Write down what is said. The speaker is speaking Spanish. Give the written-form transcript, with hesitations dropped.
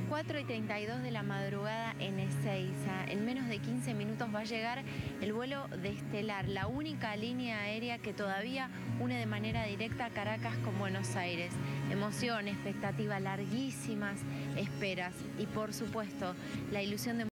4:32 de la madrugada en Ezeiza. En menos de 15 minutos va a llegar el vuelo de Estelar, la única línea aérea que todavía une de manera directa Caracas con Buenos Aires. Emoción, expectativa, larguísimas esperas y por supuesto la ilusión de